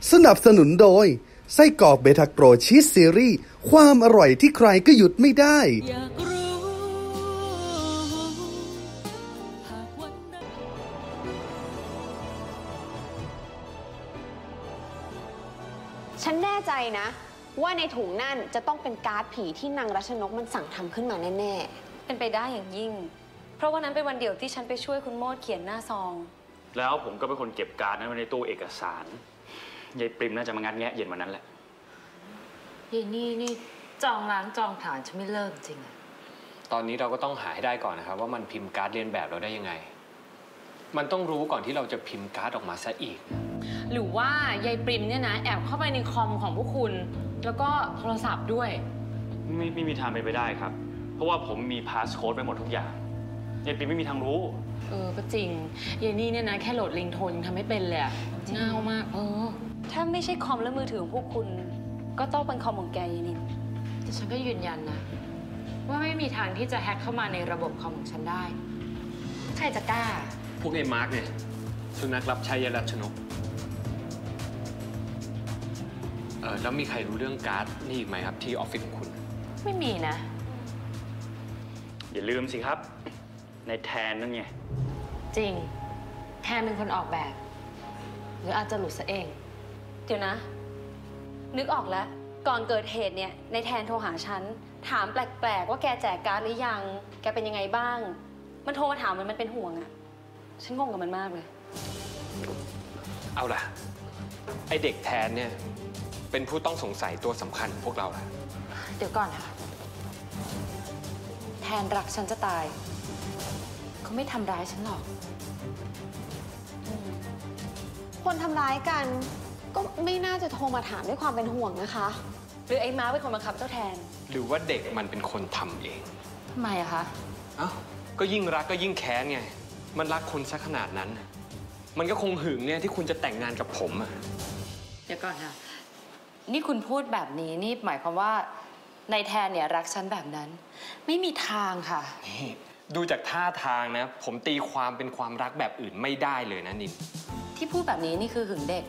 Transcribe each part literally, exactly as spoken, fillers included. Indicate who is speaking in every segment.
Speaker 1: สนับสนุนโดยไส้กรอกเบทาโกรชีสซีรีส์ความอร่อยที่ใครก็หยุดไม่ได้
Speaker 2: ฉันแน่ใจนะว่าในถุงนั่นจะต้องเป็นการ์ดผีที่นางรัชนกมันสั่งทำขึ้นมาแน่ๆ
Speaker 3: เป็นไปได้อย่างยิ่งเพราะวันนั้นเป็นวันเดียวที่ฉันไปช่วยคุณโมดเขียนหน้าซอง
Speaker 4: แล้วผมก็เป็นคนเก็บการ์ดนั้นไว้ในตู้เอกสารยายปริมน่าจะมางัดแงะเย็นวันนั้นแหละ
Speaker 5: ยายนี่นี่จองล้างจองผ่านฉันไม่เลิกจริงอะ
Speaker 6: ตอนนี้เราก็ต้องหาให้ได้ก่อนนะครับว่ามันพิมพ์การ์ดเรียนแบบเราได้ยังไงมันต้องรู้ก่อนที่เราจะพิมพ์การ์ดออกมาซะอีก
Speaker 5: หรือว่ายายปริมเนี่ยนะแอบเข้าไปในคอมของพวกคุณแล้วก็โทรศัพท์ด้วย
Speaker 4: ไม่ไม่มีทางเป็นไปได้ครับเพราะว่าผมมีพาสโค้ดไปหมดทุกอย่างยายปริมไม่มีทางรู้
Speaker 5: เออก็จริงยายนี่เนี่ยนะแค่โหลดลิงโทนยังทำไม่เป็นเลยอะง่าวมากเออ
Speaker 3: ถ้าไม่ใช่คอมและมือถือของพวกคุณก็ต้องเป็นคอมของแกยายนิน
Speaker 5: แต่ฉันก็ยืนยันนะว่าไม่มีทางที่จะแฮ็กเข้ามาในระบบคอมของฉันได้ใครจะกล้า
Speaker 6: พวกไอ้มาร์กเนี่ยสุนัขรับใช้ยายรัชนกเออแล้วมีใครรู้เรื่องการ์ดนี่อีกไหมครับที่ออฟฟิศของคุณ
Speaker 5: ไม่มีนะ
Speaker 4: อย่าลืมสิครับในแทนนั่นไง
Speaker 5: จริงแทนเป็นคนออกแบบหรืออาจจะหลุดซะเอง
Speaker 3: เดี๋ยวนะนึกออกแล้วก่อนเกิดเหตุเนี่ยในแทนโทรหาฉันถามแปลกๆว่าแกแจกการ์ดหรือยังแกเป็นยังไงบ้างมันโทรมาถามมันมันเป็นห่วงอะฉันงงกับมันมากเลย
Speaker 6: เอาล่ะไอเด็กแทนเนี่ยเป็นผู้ต้องสงสัยตัวสำคัญพวกเราล่ะ
Speaker 5: เดี๋ยวก่อนค่ะแทนรักฉันจะตายเขาไม่ทำร้ายฉันหรอก
Speaker 2: คนทำร้ายกันก็ไม่น่าจะโทรมาถามด้วยความเป็นห่วงนะคะ
Speaker 3: หรือไอ้ม้าเป็นคนบังคับเจ้าแทน
Speaker 6: หรือว่าเด็กมันเป็นคนทำเอง
Speaker 5: ทำไมอะคะ
Speaker 6: เอ้าก็ยิ่งรักก็ยิ่งแค้นไงมันรักคุณซะขนาดนั้นมันก็คงหึงเนี่ยที่คุณจะแต่งงานกับผมอะ
Speaker 5: เดี๋ยวก่อนค่ะนี่คุณพูดแบบนี้นี่หมายความว่าในแทนเนี่ยรักฉันแบบนั้นไม่มีทางค่ะ
Speaker 6: นี่ดูจากท่าทางนะผมตีความเป็นความรักแบบอื่นไม่ได้เลยนะนิน
Speaker 5: ที่พูดแบบนี้นี่คือหึงเด็ก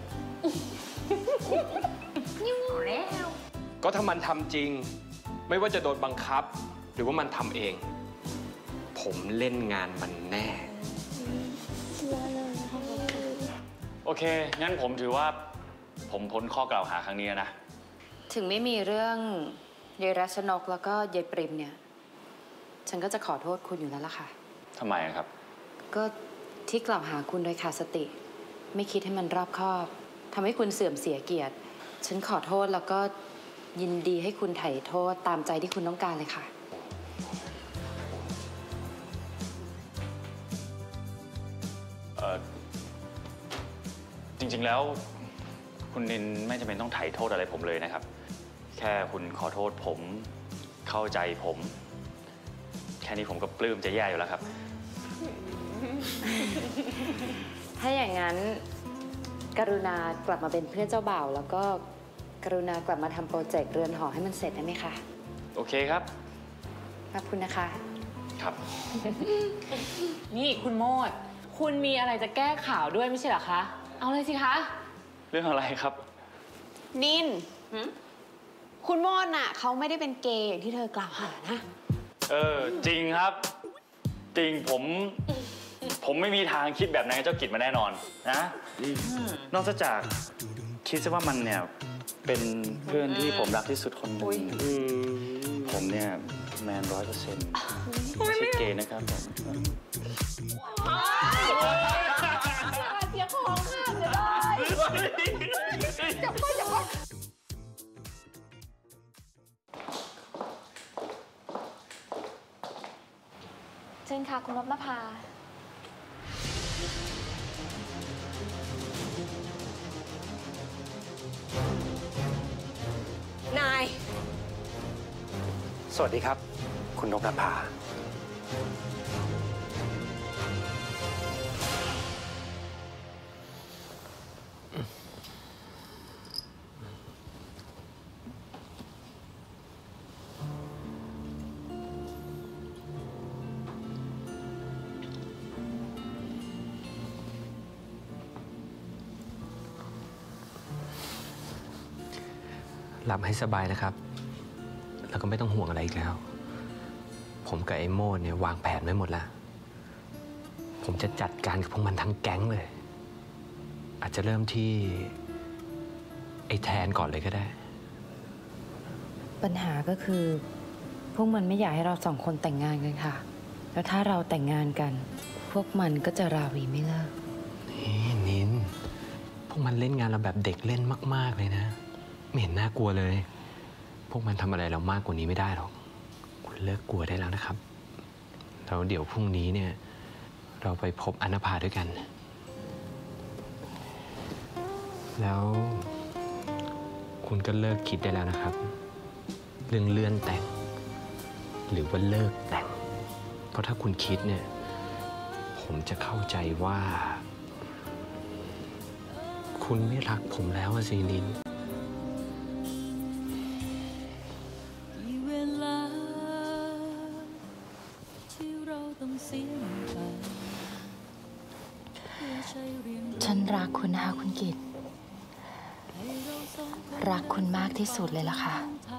Speaker 6: แล้วก็ถ้ามันทำจริงไม่ว่าจะโดนบังคับหรือว่ามันทำเองผมเล่นงานมันแน่
Speaker 4: โอเคงั้นผมถือว่าผมพ้นข้อกล่าวหาครั้งนี้นะ
Speaker 5: ถึงไม่มีเรื่องยายรัชนกแล้วก็ยายปริมเนี่ยฉันก็จะขอโทษคุณอยู่แล้วล่ะค่ะ
Speaker 4: ทำไมครับ
Speaker 5: ก็ที่กล่าวหาคุณโดยขาดสติไม่คิดให้มันรอบคอบทำให้คุณเสื่อมเสียเกียรติฉันขอโทษแล้วก็ยินดีให้คุณไถ่โทษตามใจที่คุณต้องการเลยค่ะ
Speaker 4: เอ่อจริงๆแล้วคุณนินไม่จำเป็นต้องไถ่โทษอะไรผมเลยนะครับแค่คุณขอโทษผมเข้าใจผมแค่นี้ผมก็ปลื้มจะแย่อยู่แล้วครับ
Speaker 5: ถ้าอย่างนั้นกรุณากลับมาเป็นเพื่อนเจ้าบ่าวแล้วก็กรุณากลับมาทำโปรเจกต์เรือนหอให้มันเสร็จได้ไหมคะ
Speaker 4: โอเคครับ
Speaker 5: ขอบคุณนะคะ
Speaker 4: ครับ
Speaker 5: นี่คุณโมดคุณมีอะไรจะแก้ข่าวด้วยไม่ใช่เหรอคะเอาเลยสิคะ
Speaker 4: เรื่องอะไรครับ
Speaker 2: นินคุณโมดน่ะเขาไม่ได้เป็นเกย์อย่างที่เธอกล่าวหานะ
Speaker 4: เออจริงครับจริงผมผมไม่มีทางคิดแบบนั้นเจ้ากิจมาแน่นอนนะนอกจากคิดซะว่ามันเนี่ยเป็นเพื่อนที่ผมรักที่สุดคนหนึ่งผมเนี่ยแมนร้อยเปอร์เซ็นต์ไม่ใช่เกย์นะครับผม
Speaker 2: เสียของค่ะเสียดายจับไปจับไปเชิญค่ะคุณนพนภานาย
Speaker 6: สวัสดีครับคุณนพนภาหลับให้สบายนะครับ แล้วก็ไม่ต้องห่วงอะไรอีกแล้ว ผมกับไอ้โม่เนี่ยวางแผนไว้หมดแล้วผมจะจัดการกับพวกมันทั้งแก๊งเลยอาจจะเริ่มที่ไอ้แทนก่อนเลยก็ได้
Speaker 5: ปัญหาก็คือพวกมันไม่อยากให้เราสองคนแต่งงานกันค่ะแล้วถ้าเราแต่งงานกันพวกมันก็จะราวีไม่เลิก
Speaker 6: นี่นินพวกมันเล่นงานเราแบบเด็กเล่นมากๆเลยนะไม่เห็นน่ากลัวเลยพวกมันทำอะไรเรามากกว่านี้ไม่ได้หรอกคุณเลิกกลัวได้แล้วนะครับแล้วเดี๋ยวพรุ่งนี้เนี่ยเราไปพบอณภาด้วยกันแล้วคุณก็เลิกคิดได้แล้วนะครับเรื่องเลื่อนแต่งหรือว่าเลิกแต่งเพราะถ้าคุณคิดเนี่ยผมจะเข้าใจว่าคุณไม่รักผมแล้วอะสินิน
Speaker 5: ฉันรักคุณนะคะคุณกิตรักคุณมากที่สุดเลยล่ะค่ะ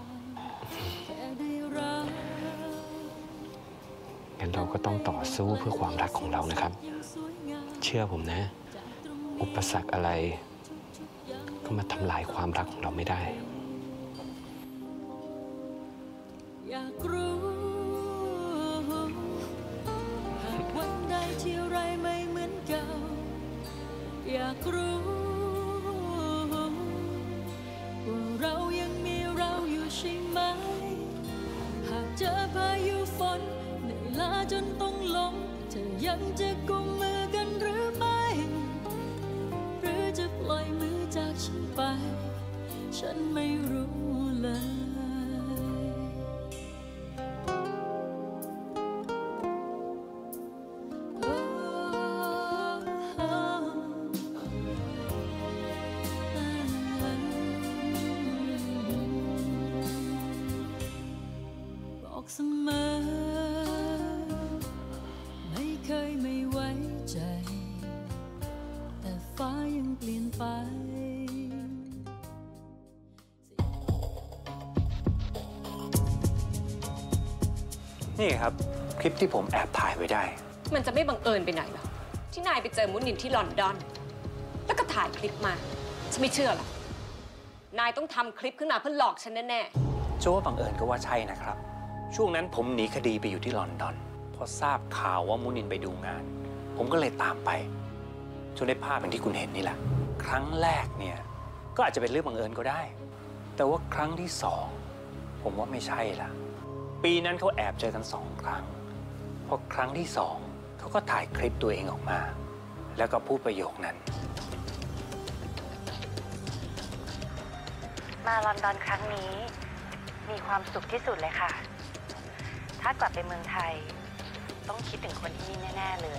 Speaker 6: งั้นเราก็ต้องต่อสู้เพื่อความรักของเรานะครับเชื่อผมนะอุปสรรคอะไรก็มาทำลายความรักของเราไม่ได้
Speaker 7: อยากรู้หากวันใดที่ไรไม่เหมือนเก่าอยากรู้ว่าเรายังมีเราอยู่ใช่ไหมหากเจอพายุฝนเหนื่อยล้าจนต้องล้มเธอยังจะกุมมือกันหรือไม่หรือจะปล่อยมือจากฉันไปฉันไม่รู้เลยเสมอไม่เคยไม่ไว้ใจแต่ฟ้ายังเปลี่ยนไป
Speaker 6: นี่ครับคลิปที่ผมแอบถ่ายไว้ได้
Speaker 3: มันจะไม่บังเอิญไปไหนหรอที่นายไปเจอมุนินที่ลอนดอนแล้วก็ถ่ายคลิปมาฉันไม่เชื่อหรอกนายต้องทำคลิปขึ้นมาเพื่อหลอกฉันแน่
Speaker 6: ๆโจ้บังเอิญก็ว่าใช่นะครับช่วงนั้นผมหนีคดีไปอยู่ที่ลอนดอนพอทราบข่าวว่ามุนินไปดูงานผมก็เลยตามไปจนได้ภาพอย่างที่คุณเห็นนี่แหละครั้งแรกเนี่ยก็อาจจะเป็นเรื่องบังเอิญก็ได้แต่ว่าครั้งที่สองผมว่าไม่ใช่ละปีนั้นเขาแอบเจอกันสองครั้งพอครั้งที่สองเขาก็ถ่ายคลิปตัวเองออกมาแล้วก็พูดประโยคนั้น
Speaker 5: มาลอนดอนครั้งนี้มีความสุขที่สุดเลยค่ะถ้ากลับไปเมืองไทยต้องคิดถึงคนที่นี่แน่ๆเลย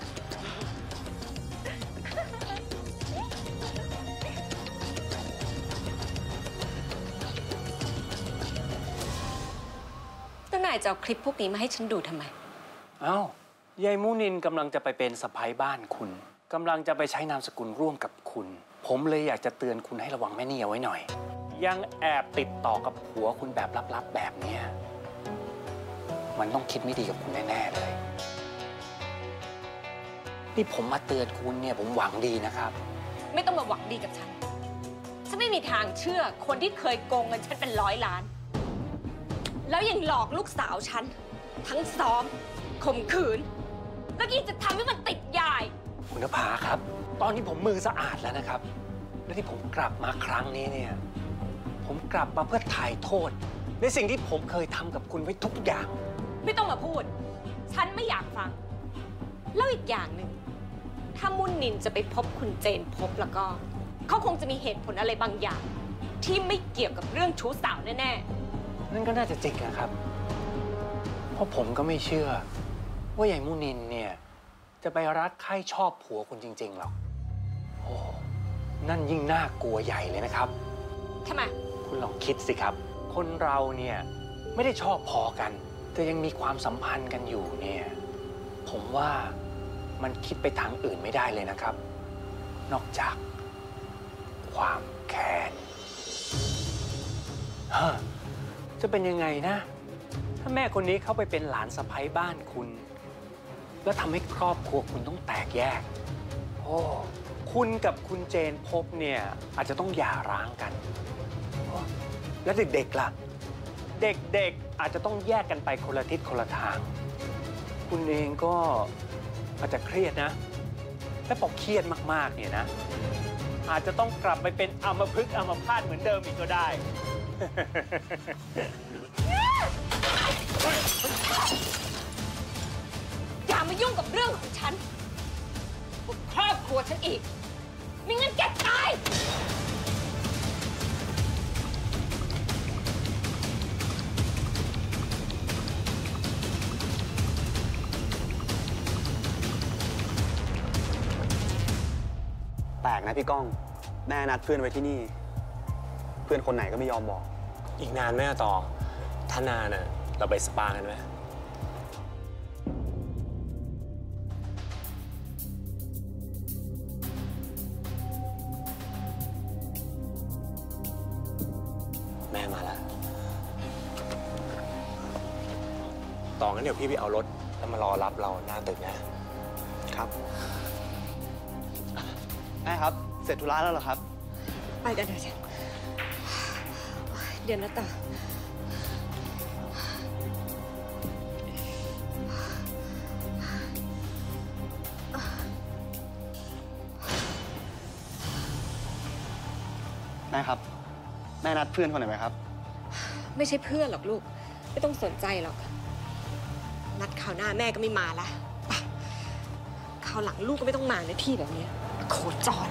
Speaker 3: แล้วนายจะเอาคลิปพวกนี้มาให้ฉันดูทำไม
Speaker 6: อ้าวยายมุนินกำลังจะไปเป็นสะใภ้บ้านคุณกำลังจะไปใช้นามสกุลร่วมกับคุณผมเลยอยากจะเตือนคุณให้ระวังแม่นี่เอาไว้หน่อยยังแอบติดต่อกับผัวคุณแบบลับๆแบบนี้มันต้องคิดไม่ดีกับคุณแน่ๆเลยนี่ผมมาเตือนคุณเนี่ยผมหวังดีนะครับ
Speaker 3: ไม่ต้องมาหวังดีกับฉันฉันไม่มีทางเชื่อคนที่เคยโกงเงินฉันเป็นร้อยล้านแล้วยังหลอกลูกสาวฉันทั้งซ้อมข่มขืนแล้วยิ่งจะทำให้มันติดยาย
Speaker 6: คุณนภาครับตอนนี้ผมมือสะอาดแล้วนะครับและที่ผมกลับมาครั้งนี้เนี่ยผมกลับมาเพื่อถ่ายโทษในสิ่งที่ผมเคยทำกับคุณไว้ทุกอย่าง
Speaker 3: ไม่ต้องมาพูดฉันไม่อยากฟังแล้วอีกอย่างหนึ่งถ้ามุนินจะไปพบคุณเจนพบแล้วก็เขาคงจะมีเหตุผลอะไรบางอย่างที่ไม่เกี่ยวกับเรื่องชู้สาวแน่
Speaker 6: ๆนั่นก็น่าจะจริงนะครับเพราะผมก็ไม่เชื่อว่ายายมุนินเนี่ยจะไปรักใคร่ชอบผัวคุณจริงๆหรอกโอ้นั่นยิ่งน่ากลัวใหญ่เลยนะครับ
Speaker 3: ทำไม
Speaker 6: คุณลองคิดสิครับคนเราเนี่ยไม่ได้ชอบพอกันแต่ยังมีความสัมพันธ์กันอยู่เนี่ยผมว่ามันคิดไปทางอื่นไม่ได้เลยนะครับนอกจากความแค้นจะเป็นยังไงนะ ถ้าแม่คนนี้เข้าไปเป็นหลานสะใภ้บ้านคุณ แล้วทำให้ครอบครัวคุณต้องแตกแยก โอ้คุณกับคุณเจนพบเนี่ยอาจจะต้องหย่าร้างกัน แล้วเด็กๆล่ะ เด็กๆอาจจะต้องแยกกันไปคนละทิศคนละทาง คุณเองก็อาจจะเครียดนะ และพอเครียดมากๆเนี่ยนะ อาจจะต้องกลับไปเป็นอัมพฤกษ์อัมพาตเหมือนเดิมอีกก็ได้
Speaker 3: อย่ามายุ่งกับเรื่องของฉันกับครอบครัวฉันอีกไม่งั้นแกตาย
Speaker 8: แปลกนะพี่ก้องแม่นัดเพื่อนไว้ที่นี่ เพื่อนคนไหนก็ไม่ยอมบอกอีกนานไหมต่อถ้านานน่ะเราไปสปากันไหมแม่มาแล้วต่องั้นเดี๋ยวพี่ไปเอารถแล้วมารอรับเราหน้าตึกนะครับแม่ครับเสร็จธุระแล้วเหรอครับ
Speaker 9: ไปกันเถอะจ้ะเดี๋ยวนะตา
Speaker 8: แม่ครับแม่นัดเพื่อนคนไหนไหมครับ
Speaker 9: ไม่ใช่เพื่อนหรอกลูกไม่ต้องสนใจหรอกนัดข่าวหน้าแม่ก็ไม่มาละไปข่าวหลังลูกก็ไม่ต้องมาในที่แบบนี้โคจร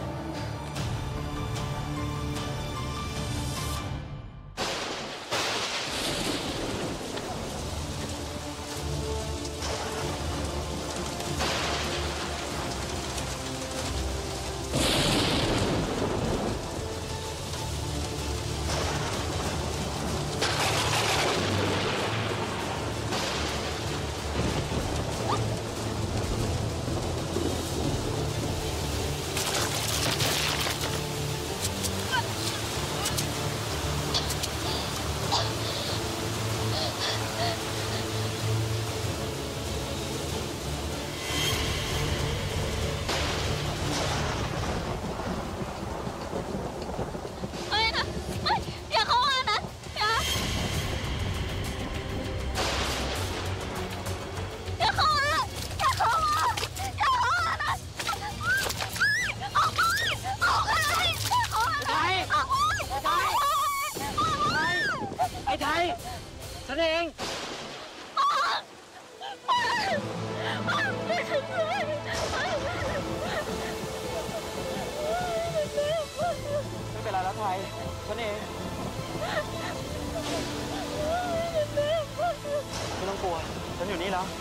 Speaker 6: ฉันเองไม่เป็นไรแล้วไทยฉันเองไม่ต้องกลัวฉันอยู่นี่แล้ว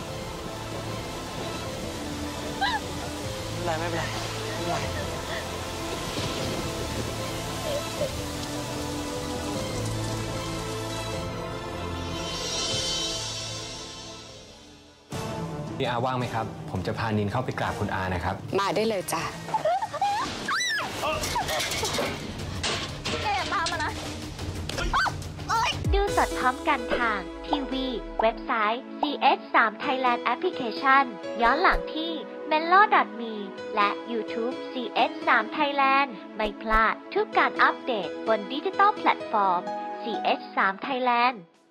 Speaker 6: ไม่เป็นไรไม่เป็นไรไม่เป็นไรพี่อาว่างไหมครับผมจะพานินเข้าไปกราบคุณอานะครับ
Speaker 9: มาได้เลยจ้ะ
Speaker 3: แกอย่าตามมานะ
Speaker 10: ดูสดพร้อมกันทางทีวี เว็บไซต์ ซี เอช ทรี Thailand Application ย้อนหลังที่ เมโล ดอท มี และ YouTube ซี เอช ทรี Thailand ไม่พลาดทุกการอัปเดตบนดิจิตอลแพลตฟอร์ม ซี เอช ทรี Thailand